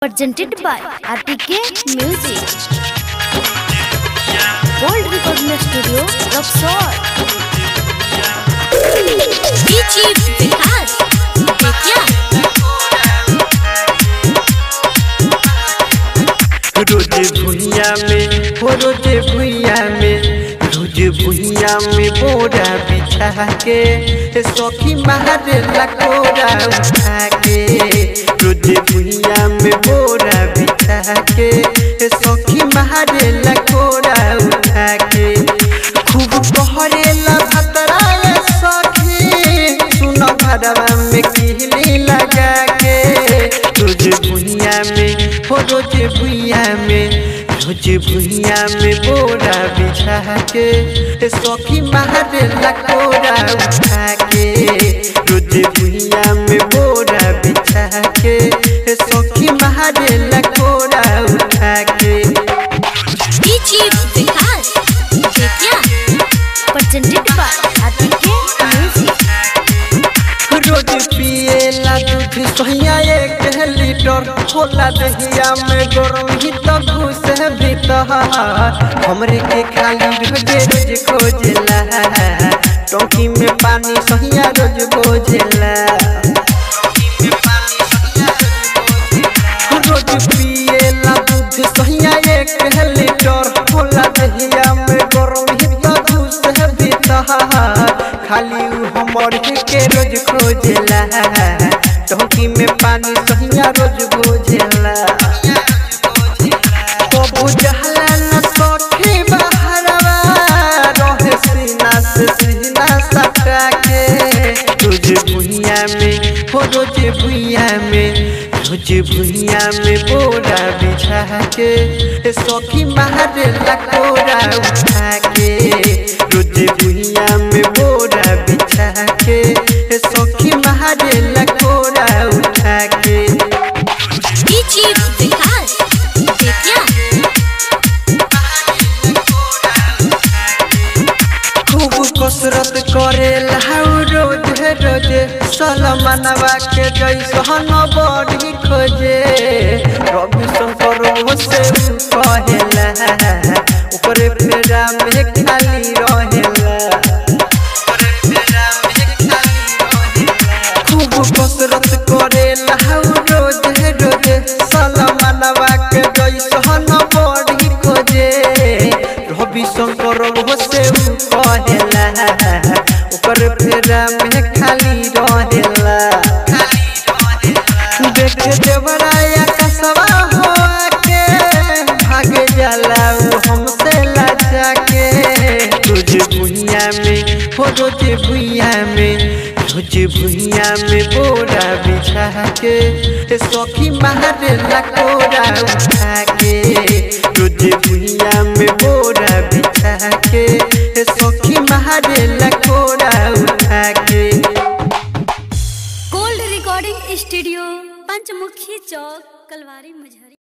presented by RTK Music. Gold Recording Studio, Luxor. DJ Vikas, Betya. रोजे भुइया में हो रोजे भुइया में रोजे भुइया में बोरा बिछा के सखी मारे लकोरा उठा के रोजे भुइया में बोरा बिछा के सखी मारे लकोरा उठा के खूब कहरेला भतरा सखी सुनो भरवा में किहली लगा के रोजे भुइया में हो रोजे भुइया में रोजे भुइया में बोरा बिछा के सखी मारे लकोरा उठा के रोजे भुइया में बोरा बिछा के सखी मारे लकोरा उठा के DJ Vikas, Betya. Presented by RTK Music. रोज पिएला दूध सोहिया 1 लीटर होला दहिया में गरम ही तो घुस भीतर हमरे के खाली रोजे रोज खोजेला टंकी में पानी सोहिया रोज बोझेला रोज पिएला दूध सोहिया 1 लीटर होला दहिया में गरम ही तो घुस भीतर खाली हमर के रोज खोजेला टंकी में पानी सहिया रोज बोझेला कबू जहला न सखी बहरवा रहे सीना से सीना सटा के रोज भुइया में हो रोज भुइया में रोज भुइया में बोरा बिछा के सखी मारे लकोरा उठा के रोज भुइया में बोरा बिछा के सखी मारे लकोरा उठा के DJ Vikas, Betya. खूब कसरत करेला रोज रोज सलमानवा के जैसन बॉडी खोजे रवि शंकर से कहेला ओकरे फेरा में खाली रहेला खूब कसरत करेला रोज रोज सलमानवा के जैसन बॉडी खोजे रवि शंकर से कहेला ओकर फेरा में खाली रहेला देख देवराया कसवा हो के भाग जाला हमसे लाजा के रोज भुइया में हो रोज भुइया में रोज भुइया में बोरा बिछा के सखी मारे लकोरा उठा के रोज भुइया में बोरा बिछा के सखी मारे लकोरा उठा के Gold Recording Studio, पंचमुखी चौक, कलवारी मुझरी।